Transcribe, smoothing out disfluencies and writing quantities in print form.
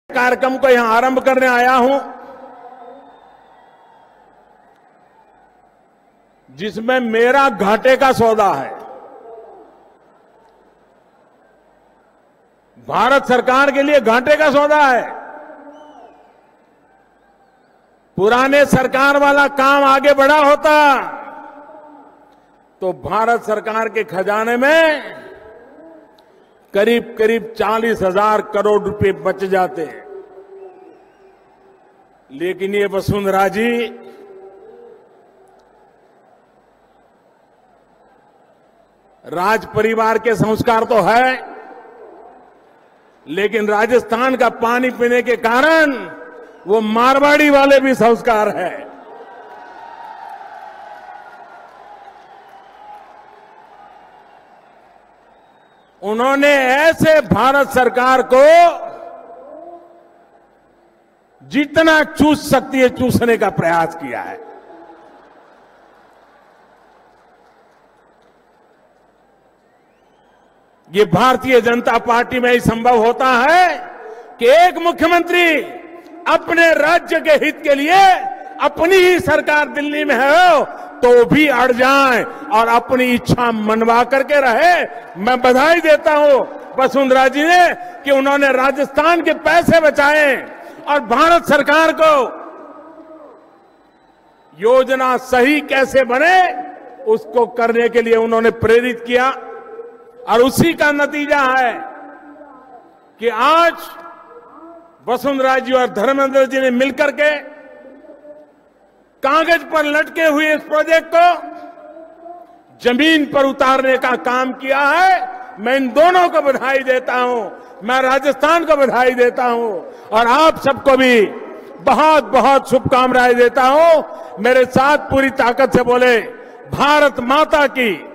कार्यक्रम को यहां आरंभ करने आया हूं, जिसमें मेरा घाटे का सौदा है। भारत सरकार के लिए घाटे का सौदा है। पुराने सरकार वाला काम आगे बढ़ा होता तो भारत सरकार के खजाने में करीब करीब 40,000 करोड़ रुपए बच जाते। लेकिन ये वसुंधरा जी राज परिवार के संस्कार तो है, लेकिन राजस्थान का पानी पीने के कारण वो मारवाड़ी वाले भी संस्कार है। उन्होंने ऐसे भारत सरकार को जितना चूस सकती है चूसने का प्रयास किया है। ये भारतीय जनता पार्टी में ही संभव होता है कि एक मुख्यमंत्री अपने राज्य के हित के लिए अपनी ही सरकार दिल्ली में है तो भी अड़ जाए और अपनी इच्छा मनवा करके रहे। मैं बधाई देता हूं वसुंधरा जी ने कि उन्होंने राजस्थान के पैसे बचाए और भारत सरकार को योजना सही कैसे बने उसको करने के लिए उन्होंने प्रेरित किया। और उसी का नतीजा है कि आज वसुंधरा जी और धर्मेंद्र जी ने मिलकर के कागज पर लटके हुए इस प्रोजेक्ट को जमीन पर उतारने का काम किया है। मैं इन दोनों को बधाई देता हूं, मैं राजस्थान को बधाई देता हूं और आप सबको भी बहुत बहुत शुभकामनाएं देता हूं। मेरे साथ पूरी ताकत से बोले भारत माता की।